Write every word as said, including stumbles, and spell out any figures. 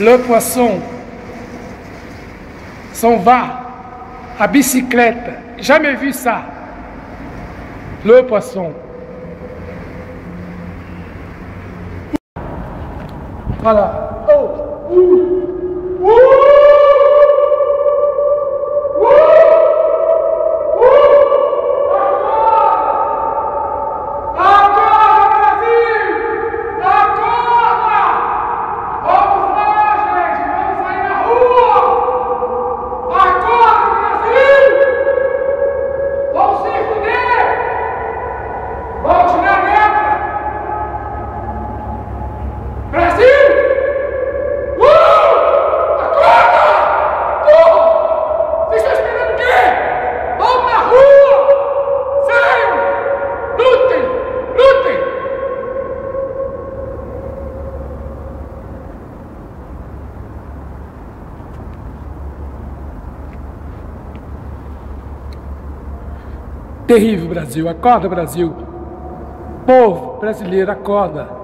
le poisson s'en va à bicyclette. Jamais vu ça. Le poisson. Voilà. Oh. Ouh. Ouh. Terrível Brasil, acorda Brasil, povo brasileiro, acorda.